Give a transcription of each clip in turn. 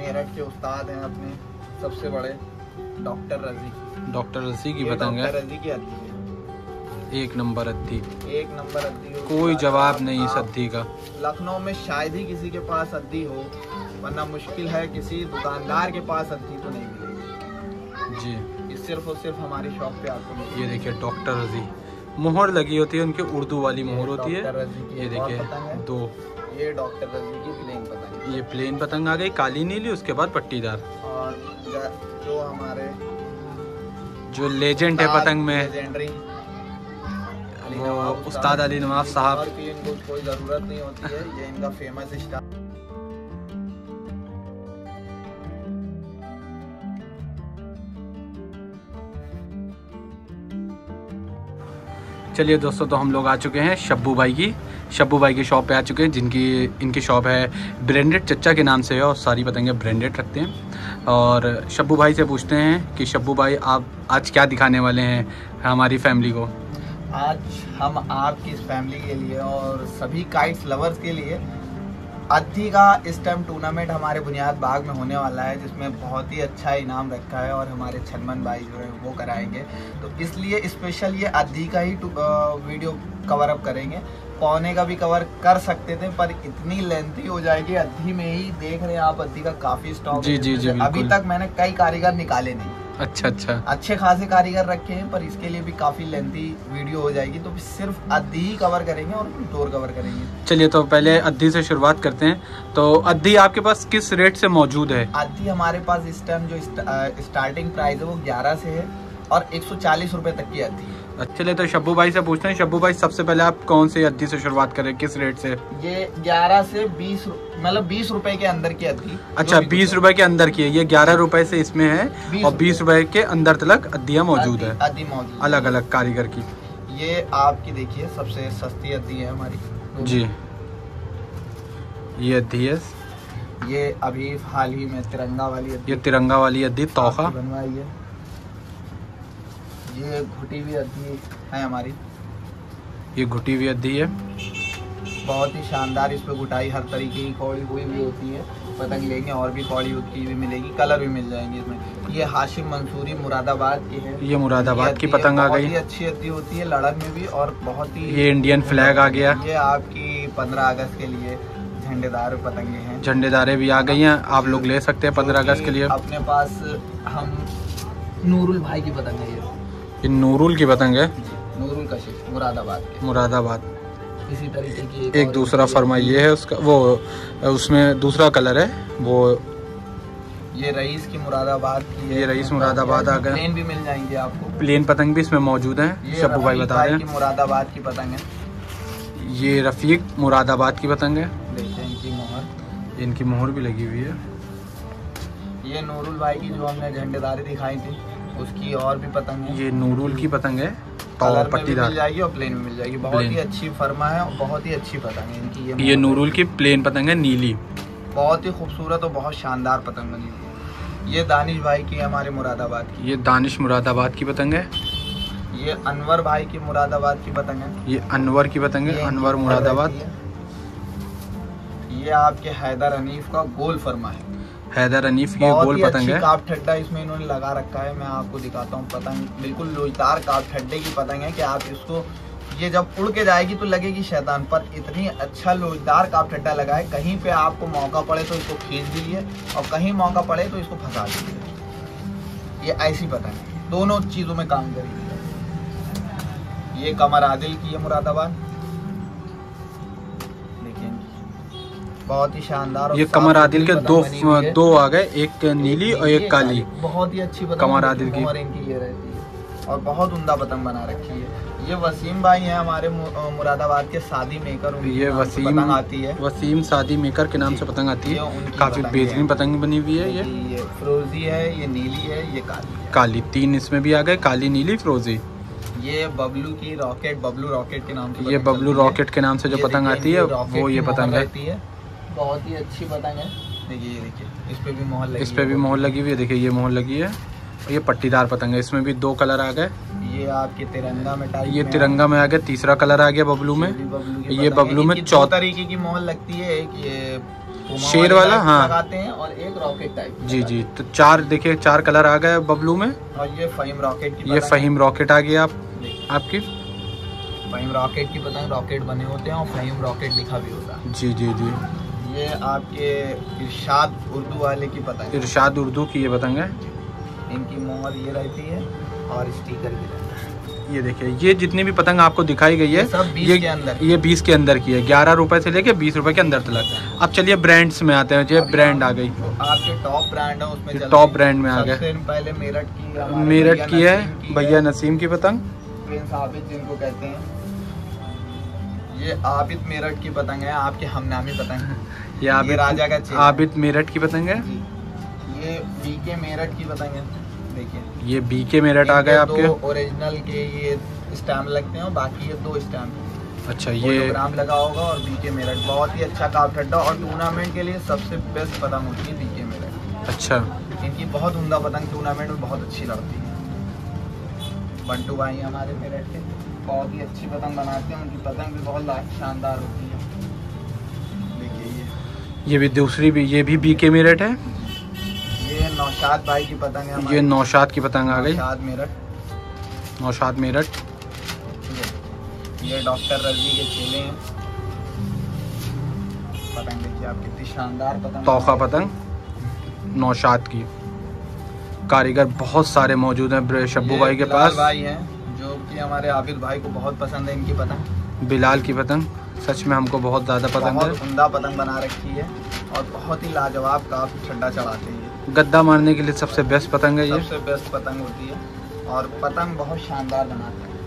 मेरठ के उस्ताद हैं अपने सबसे बड़े, डॉक्टर रजी। डॉक्टर रजी की पतंग है, डॉक्टर रजी की अद्दी है, एक नंबर अद्दी, एक नंबर अद्दी। कोई जवाब नहीं इस अद्दी का। लखनऊ में शायद ही किसी के पास अद्दी हो, वरना मुश्किल है किसी दुकानदार के पास अद्दी तो नहीं मिलेगी जी। ये सिर्फ और सिर्फ हमारी शॉप पे आपको मिलेगी। ये देखिए डॉक्टर रजी, मोहर लगी होती है उनकी, उर्दू वाली मोहर होती है। ये देखिए दो, ये डॉक्टर रजी की प्लेन पतंग, ये प्लेन पतंग आ गई, काली नीली, उसके बाद पट्टीदार। और जो हमारे जो लेजेंड है पतंग में, लेजेंडरी वो उस्ताद अली नवाब साहब। और भी इनको कोई ज़रूरत नहीं होती है, ये इनका फेमस स्टाइल। चलिए दोस्तों, तो हम लोग आ चुके हैं शब्बू भाई की शॉप पे आ चुके हैं, इनकी शॉप है ब्रांडेड चच्चा के नाम से है और सारी पतंगे ब्रांडेड रखते हैं। और शब्बू भाई से पूछते हैं कि शब्बू भाई आप आज क्या दिखाने वाले हैं हमारी फैमिली को। आज हम आपकी इस फैमिली के लिए और सभी काइट्स लवर्स के लिए अद्दी का इस टाइम टूर्नामेंट हमारे बुनियाद बाग में होने वाला है, जिसमें बहुत ही अच्छा इनाम रखा है और हमारे छनमन भाई जो है वो कराएंगे। तो इसलिए स्पेशल ये अद्दी का ही वीडियो कवर अप करेंगे। पौने का भी कवर कर सकते थे पर इतनी लेंथी हो जाएगी। अद्दी में ही देख रहे हैं आप, अद्दी का काफ़ी स्टॉक जी जी जी, अभी तक मैंने कई कारीगर निकाले नहीं। अच्छा, अच्छे खासे कारीगर रखे हैं, पर इसके लिए भी काफी लेंथी वीडियो हो जाएगी, तो सिर्फ अद्दी ही कवर करेंगे और डोर कवर करेंगे। चलिए, तो पहले अद्दी से शुरुआत करते हैं। तो अद्दी आपके पास किस रेट से मौजूद है? अद्दी हमारे पास इस टाइम जो स्टार्टिंग प्राइस है वो 11 से है और 140 रुपए तक की अद्दी है। चलिए, तो शब्बू भाई से पूछते हैं। शब्बू भाई, सबसे पहले आप कौन सी अद्दी से शुरुआत करें, किस रेट से? ये 11 से 20, मतलब 20 रुपए के अंदर की अद्दी। अच्छा, 20 रुपए के अंदर की है। ये 11 रुपए से इसमें है और 20 रुपए के अंदर तक अद्दियाँ मौजूद है, अद्दी मौजूद, अलग अलग कारीगर की। ये आपकी देखिए सबसे सस्ती अद्दी है हमारी जी। ये अद्दी है, ये अभी हाल ही में तिरंगा वाली अद्दी, ये तिरंगा वाली अद्दी तोहफा बनवाई है। ये घुटी हुई अद्दी है हमारी, ये घुटी हुई अद्दी है, बहुत ही शानदार। इस पे घुटाई हर तरीके की कौड़ी हुई भी होती है। पतंग लेंगे और भी कौड़ी की भी मिलेगी, कलर भी मिल जाएंगे इसमें। ये हाशिम मंसूरी मुरादाबाद की है, ये मुरादाबाद की पतंग आ गई। बहुत ही अच्छी अद्दी होती है लड़न में भी, और बहुत ही ये इंडियन फ्लैग आ गया। ये आपकी 15 अगस्त के लिए झंडेदार पतंगे हैं, झंडेदारें भी आ गई हैं, आप लोग ले सकते हैं 15 अगस्त के लिए। अपने पास हम नूरुल भाई की पतंग है, ये नूरुल की पतंग है, नूरुल कशिश मुरादाबाद। इसी तरीके की एक दूसरा फरमाइए है उसका, वो उसमें दूसरा कलर है वो। ये रईस की मुरादाबाद की है, ये रईस मुरादाबाद आ गया। प्लेन भी मिल जाएंगे आपको, प्लेन पतंग भी इसमें मौजूद है। शब्बू भाई बता रहे हैं मुरादाबाद की पतंग है। ये रफीक मुरादाबाद की पतंग है, देखिए इनकी मोहर, इनकी मोहर भी लगी हुई है। ये नूरुल भाई की जो हमने झंडेदारी दिखाई थी उसकी और भी पतंग है। ये नूरुल की पतंग है, कलर में भी मिल जाएगी और प्लेन में मिल जाएगी। बहुत ही अच्छी फर्मा है और बहुत ही अच्छी पतंग है इनकी। ये नूरुल की प्लेन पतंग है, नीली, बहुत ही खूबसूरत और बहुत शानदार पतंग बनी है। ये दानिश भाई की है हमारे मुरादाबाद की, ये दानिश मुरादाबाद की पतंग है। ये अनवर भाई की मुरादाबाद की पतंग है, ये अनवर की पतंग है, अनवर मुरादाबाद। ये आपके हैदर हनीफ का गोल फरमा है, हैदर हनीफ की गोल पतंग है। काफ ठड्डा इसमें इन्होंने लगा रखा है, मैं आपको दिखाता हूँ। पतंग बिल्कुल लोचदार काफ ठड्डे की पतंग है कि आप इसको, ये जब उड़ के जाएगी तो लगेगी शैतान, पर इतनी अच्छा लोचदार काफ ठड्डा लगा है। कहीं पे आपको मौका पड़े तो इसको खींच दीजिए और कहीं मौका पड़े तो इसको फंसा दीजिए। ये ऐसी पतंग है, दोनों चीजों में काम करेगी। ये कमर आदिल की है मुरादाबाद, बहुत ही शानदार। ये कमर आदिल के दो आ गए, एक नीली और एक काली। बहुत ही अच्छी पतंग कमर आदिल की इनकी ये रहती है और बहुत उम्दा पतंग बना रखी है। ये वसीम भाई हैं हमारे मुरादाबाद के शादी मेकर। ये वसीम आती है, वसीम शादी मेकर के नाम से पतंग आती है। काफी बेहतरीन पतंग बनी हुई है। ये फिरोजी है, ये नीली है, ये काली, तीन इसमें भी आ गए, काली, नीली, फिरोजी। ये बबलू की रॉकेट, बबलू रॉकेट के नाम से, ये बबलू रॉकेट के नाम से जो पतंग आती है वो ये पतंग है। बहुत ही अच्छी पतंग है। देखिए, ये देखिए, इस पे भी मोहर लगी, इस पे भी मोहर लगी हुई है। देखिए, ये मोहर लगी है। ये पट्टीदार पतंग है, इसमें भी 2 कलर आ गए। ये आपके तिरंगा में टाइप, ये तिरंगा में आ गया, तीसरा कलर आ गया बबलू में। ये बबलू में 4 तरीके की मोहर लगती है। एक ये शेर वाला, हाँ लगाते हैं, और एक रॉकेट टाइप। जी जी, तो 4 देखिए 4 कलर आ गए बबलू में। और ये फहीम रॉकेट की, ये फहीम रॉकेट आ गया आपकी। फहीम रॉकेट की पतंग, रॉकेट बने होते हैं और फहीम रॉकेट लिखा भी होता है। जी जी जी। ये आपके इरशाद उर्दू वाले की पतंग, इरशाद उर्दू की ये पतंग है। इनकी मोहर ये रहती है और स्टिकर भी रहता है। ये देखिए, ये जितनी भी पतंग आपको दिखाई गई है सब 20 के अंदर, ये 20 के अंदर की है, 11 रुपए से लेके 20 रुपए के अंदर तक। अब चलिए ब्रांड्स में आते हैं, ये ब्रांड आ गई, आपके टॉप ब्रांड है उसमें, टॉप ब्रांड में आ गए। सबसे पहले मेरठ की है भैया नसीम की पतंग, प्रिंस आबिद जिनको कहते हैं। ये आबिद मेरठ की पतंग है, आपके हमनामी पतंग है। ये राजा का आबिद मेरठ की पतंग है। ये बीके मेरठ की पतंग है, देखिए ये बीके मेरठ आ गए आपके। ओरिजिनल के ये स्टैम्प लगते हैं और बाकी ये 2 स्टैम्प। अच्छा, ये ग्राम लगा होगा। और बीके मेरठ बहुत ही अच्छा काफ ठड्डा और टूर्नामेंट के लिए सबसे बेस्ट पतंग होती है बीके मेरठ। अच्छा, इनकी बहुत उम्दा पतंग टूर्नामेंट में बहुत अच्छी लड़ती है। बंटू भाई हमारे मेरठ के बहुत ही अच्छी पतंग बनाते हैं, उनकी पतंग भी बहुत शानदार होती है। देखिए ये भी दूसरी भी, ये भी बीके मेरठ है। ये नौशाद भाई की पतंग है, ये नौशाद की पतंग आ गई, नौशाद मेरठ। नौशाद मेरठ। ये डॉक्टर रजी के चेले हैं। पतंग देखिए आप कितनी शानदार पतंग, तोहफा पतंग नौशाद की। कारीगर बहुत सारे मौजूद हैं शब्बू भाई के पास। भाई हैं जो कि हमारे आबिद भाई को बहुत पसंद है इनकी पतंग। बिलाल की पतंग सच में हमको बहुत ज़्यादा पसंद है। बहुत उम्दा पतंग बना रखी है और बहुत ही लाजवाब काफी ठंडा चढ़ाते हैं। गद्दा मारने के लिए सबसे बेस्ट पतंग है ये, सबसे बेस्ट पतंग होती है और पतंग बहुत शानदार बनाते हैं।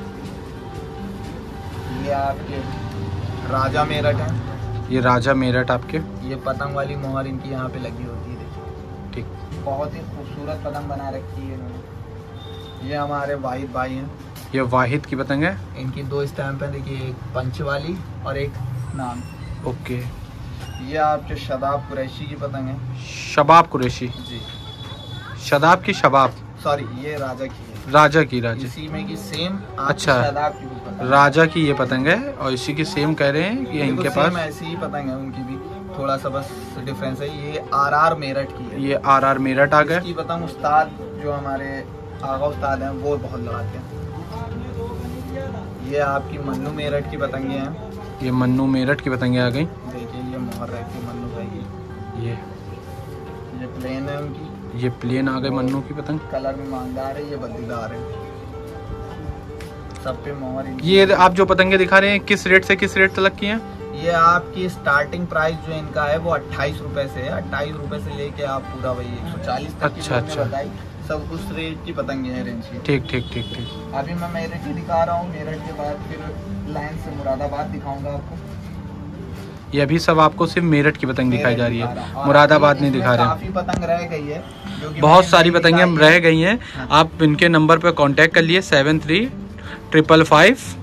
ये आपके राजा मेरठ है। ये राजा मेरठ आपके। ये पतंग वाली मोहर इनकी यहाँ पे लगी होती है, देखिए ठीक। बहुत ही खूबसूरत पतंग बना रखी है इन्होंने। ये हमारे वाहिद भाई हैं। ये वाहिद की पतंग है। इनकी 2 स्टैम्प हैं, देखिए एक पंच वाली और एक नाम। ओके। ये आपके शदाब कुरैशी की पतंग है। शबाब कुरैशी जी, शदाब की शबाब, सॉरी ये राजा की है। राजा की, राजा इसी में की सेम। अच्छा, शदाब की भी पतंग, राजा की ये पतंग है और इसी की सेम कह रहे हैं कि इनके पास ऐसी ही पतंग है। उनकी भी थोड़ा सा बस डिफरेंस है। ये आरआर मेरठ की है। ये आरआर मेरठ आ गए। इसकी पतंग उस्ताद जो हमारे आगा उस्ताद हैं वो बहुत लगाते हैं। ये आपकी मन्नू मेरठ की पतंगे हैं। ये मन्नू मेरठ की पतंगे आ गई। देखिए ये मोहर रहती है मन्नू भाई की। ये प्लेन है उनकी। ये प्लेन आ गए मन्नू की पतंग। कलर में मांगदार है, ये बद्दीदार है। सब पे मोहर। ये आप जो पतंगे दिखा रहे हैं किस रेट से किस रेट तक की हैं? ये आपकी स्टार्टिंग प्राइस जो इनका है वो 28 रुपए से है। 28 रुपए से लेके आप पूरा वही 140 तक अच्छा, की बताई। सब उस रेट की पतंगे हैं रेंज की। ठीक ठीक ठीक ठीक। अभी मैं मेरठ की दिखा रहा हूँ, मेरठ के बाद फिर लाइन से मुरादाबाद दिखाऊंगा आपको। ये अभी सब आपको सिर्फ मेरठ की पतंग दिखाई जा रही है, मुरादाबाद नहीं दिखा रहे। काफी पतंग रह गई है, बहुत सारी पतंगें रह गई हैं। आप इनके नंबर पे कांटेक्ट कर लिए 7355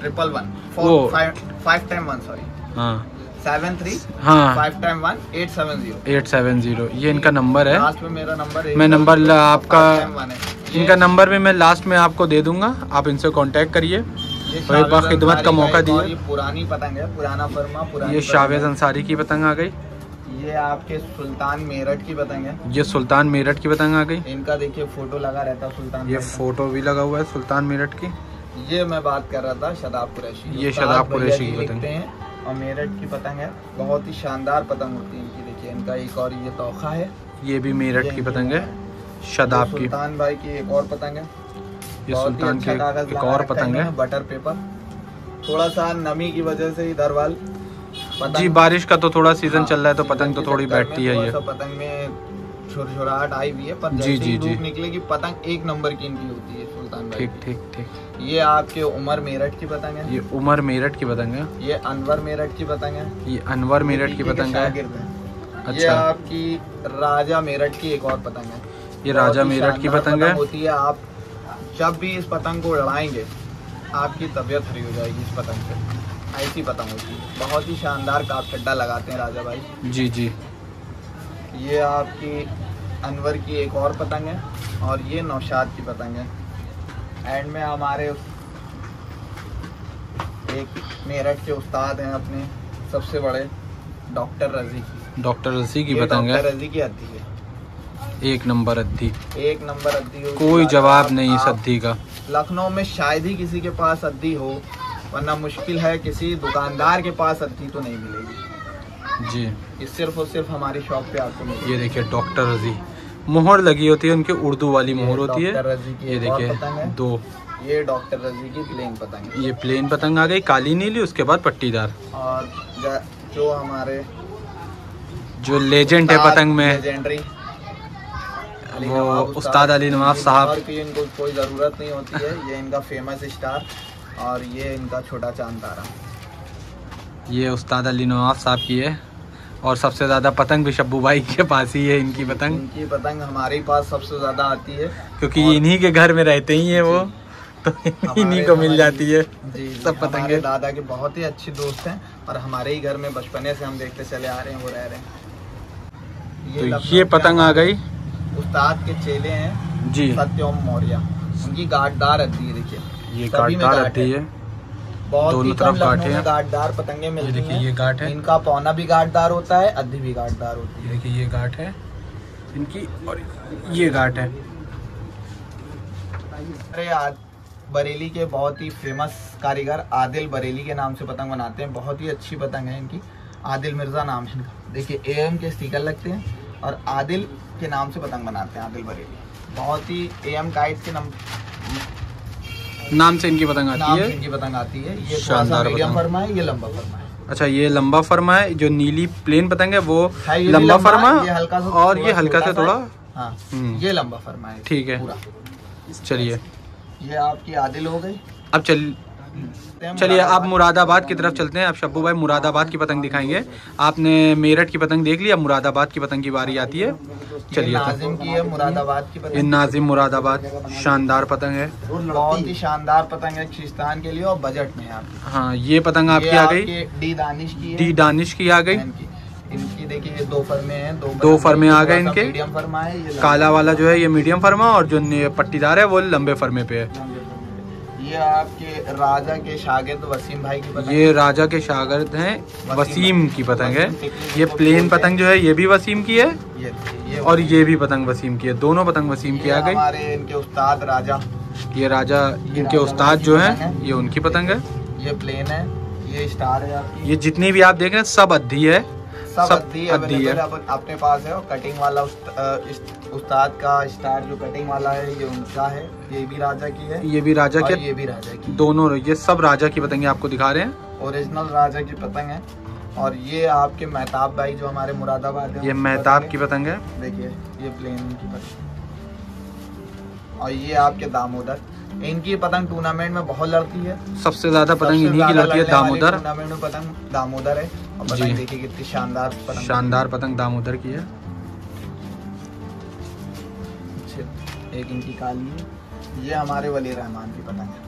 5 टाइम 1 सॉरी हाँ 73 हाँ 5 टाइम 1 870 ये इनका नंबर है। लास्ट में मेरा नंबर है। मैं नंबर आपका इनका नंबर भी मैं लास्ट में आपको दे दूंगा, आप इनसे कांटेक्ट करिए और एक बार खिदमत का मौका दिए। ये पुरानी पतंग है, पुराना फर्मा पुरानी। ये शावेज अंसारी की पतंग आ गई। ये आपके सुल्तान मेरठ की पतंग है। ये सुल्तान मेरठ की पतंग आ गई। इनका देखिए फोटो लगा रहता है सुल्तान। ये फोटो भी लगा हुआ है सुल्तान मेरठ की। ये मैं बात कर रहा था शदाब कुरैशी। ये शदाब कुरैशी की पतंग हैं और मेरठ की पतंग है। बहुत ही शानदार पतंग होती है इनकी। देखिए इनका एक और ये तोहफा है। ये भी मेरठ की पतंग है शदाब की। सुल्तान भाई की एक और पतंग है। ये सुल्तान की एक और पतंग है। Butter paper. थोड़ा सा नमी की वजह से इधर वाल जी, बारिश का तो थोड़ा सीजन चल रहा है तो पतंग तो थोड़ी बैठती है। ये पतंग में छुरछुराहट आई हुई है, पर जी जी जी निकलेगी पतंग एक नंबर की इनकी होती है सुल्तान भाई। ठीक ठीक ठीक। ये आपके उमर मेरठ की पतंग है। ये उमर मेरठ की पतंग है। ये अनवर मेरठ की पतंग है। ये अनवर मेरठ की पतंग है। अच्छा। ये आपकी राजा मेरठ की एक और पतंग है। ये राजा मेरठ की पतंग है। होती है। आप जब भी इस पतंग को उड़ाएंगे आपकी तबीयत हरी हो जाएगी इस पतंग से। ऐसी पतंग होती है। बहुत ही शानदार काफ चड्डा लगाते हैं राजा भाई। जी जी। ये आपकी अनवर की एक और पतंग है और ये नौशाद की पतंग है। एंड में हमारे एक मेरठ के उस्ताद हैं अपने सबसे बड़े, डॉक्टर रजी की। डॉक्टर रजी की ये पतंग है, डॉक्टर रजी की अद्दी है, एक नंबर अद्दी, एक नंबर अद्दी होगी। कोई जवाब नहीं इस आप अद्दी का। लखनऊ में शायद ही किसी के पास अद्दी हो, वरना मुश्किल है, किसी दुकानदार के पास अद्दी तो नहीं मिलेगी जी। ये सिर्फ और सिर्फ हमारी शॉप पे आपको मिलेगी। ये देखिए डॉक्टर रजी, मोहर लगी होती है उनकी, उर्दू वाली मोहर होती है। डॉक्टर रजी की ये एक और देखिए पतंग है, 2, ये डॉक्टर रजी की प्लेन पतंग है। ये प्लेन पतंग आ गई, काली नीली, उसके बाद पट्टीदार। और जो हमारे जो लेजेंड है पतंग में, लेजेंडरी वो उस्ताद अली नवाब साहब की इनको कोई ज़रूरत नहीं होती है। ये इनका फेमस स्टार और ये इनका छोटा चांद तारा। ये उस्ताद अली नवाब साहब की है। और सबसे ज़्यादा पतंग भी शब्बू भाई के पास ही है, इनकी पतंग। इनकी पतंग हमारे पास सबसे ज़्यादा आती है, क्योंकि ये इन्हीं के घर में रहते ही हैं वो, तो इन्हीं को मिल जाती है सब पतंगे। हमारे दादा के बहुत ही अच्छे दोस्त हैं और हमारे ही घर में बचपने से हम देखते चले आ रहे हैं, वो रह रहे हैं। तो ये पतंग आ गई, उस्ताद के चेले हैं जी, सत्यम मौर्य, उनकी गाठदार अद्दी है। देखिए ये गाठदार अद्दी है, बहुत दोनों ही तरफ कम गांठ लखनऊ है। में गाठदार पतंगे ये मिलती देखिए हैं। ये गांठ है, इनका पौना भी गाठदार होता है, अद्दी भी गाठदार होती है। ये देखिए ये गांठ है इनकी, और ये गांठ है। अरे बरेली के बहुत ही फेमस कारीगर आदिल बरेली के नाम से पतंग बनाते हैं, बहुत ही अच्छी पतंग है इनकी। आदिल मिर्जा नाम है इनका। देखिए एएम के स्टिकर लगते हैं और आदिल के नाम से पतंग बनाते हैं। आदिल बरेली बहुत ही एएम काइट के नाम से इनकी पतंग नाम आती से है। इनकी पतंग आती है। ये थोड़ा सा शानदार मीडियम पतंग। फरमा है, ये लंबा फरमा है। अच्छा ये लंबा फरमा है, जो नीली प्लेन पतंग है वो है ये भी लंबा फरमा, ये हल्का सा और थोड़ा ये हल्का छोटा से थोड़ा। हाँ ये लंबा फरमा है। ठीक है, पूरा चलिए ये आपकी आदिल हो गई। अब चलिए आप मुरादाबाद की तरफ चलते हैं। अब शब्बू भाई मुरादाबाद की पतंग दिखाएंगे। आपने मेरठ की पतंग देख ली, अब मुरादाबाद की पतंग की बारी आती है। चलिए नाजिम की है मुरादाबाद की ये पतंग, नाजिम मुरादाबाद, शानदार पतंग है, बहुत ही शानदार पतंग है खिस्तान के लिए और बजट में है आपकी। हाँ ये पतंग आपकी ये आ गई, आपके डी दानिश की है। डी दानिश की आ गई। इनकी देखिए ये 2 फरमे हैं, दो फरमे आ गए इनके। मीडियम फरमा है, ये काला वाला जो है ये मीडियम फरमा, और जो पट्टीदार है वो लंबे फरमे पे है। ये आपके राजा के शागिर्द वसीम भाई की पतंग। ये राजा के शागिर्द हैं, वसीम की पतंग है। ये प्लेन पतंग जो है ये भी वसीम की है, ये और ये भी पतंग वसीम की है। दोनों पतंग वसीम की आ गई। हमारे इनके उस्ताद राजा, ये राजा इनके उस्ताद जो हैं, ये उनकी पतंग है। ये प्लेन है, ये स्टार है आपकी। ये जितनी भी आप देख रहे हैं सब अद्दी है, सब सब अद्दी अद्दी है। अपने पास है। और कटिंग वाला उस्ताद का स्टार जो कटिंग वाला है ये उनका है, ये भी राजा की है। ये भी राजा और के, ये भी राजा की, दोनों ये सब राजा की पतंगे आपको दिखा रहे हैं। ओरिजिनल राजा की पतंग है। और ये आपके मेहताब भाई जो हमारे मुरादाबाद है, ये मेहताब की पतंग है। देखिए ये प्लेन की पतंग। और ये आपके दामोदर, इनकी पतंग टूर्नामेंट में बहुत लड़ती है। सबसे ज्यादा पतंग इन्हीं की लड़ती है, दामोदर। टूर्नामेंट में पतंग दामोदर है। और जी। पतंग देखिए कितनी शानदार पतंग, शानदार पतंग दामोदर की है। एक इनकी काली है। ये हमारे वली रहमान की पतंग है।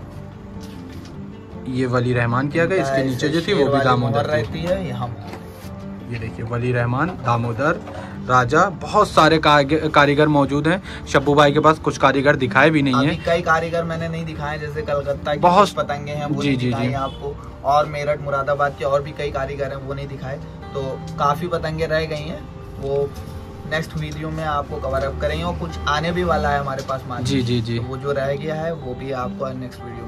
ये वली रहमान की आ गई, इसके नीचे जो थी वो भी दामोदर थी। रहती है यहाँ। ये देखिए वली रहमान, दामोदर, राजा, बहुत सारे कारीगर मौजूद हैं। शब्बू भाई के पास कुछ कारीगर दिखाए भी नहीं अभी है। कई कारीगर मैंने नहीं दिखाए, जैसे कलकत्ता की बहुत कुछ पतंगे हैं वो जी, नहीं जी, दिखाई जी। आपको। और मेरठ मुरादाबाद के और भी कई कारीगर हैं वो नहीं दिखाए। तो काफी पतंगे रह गई हैं, वो नेक्स्ट वीडियो में आपको कवर अप करेंगे। और कुछ आने भी वाला है हमारे पास माल। जी जी जी। तो वो जो रह गया है वो भी आपको नेक्स्ट वीडियो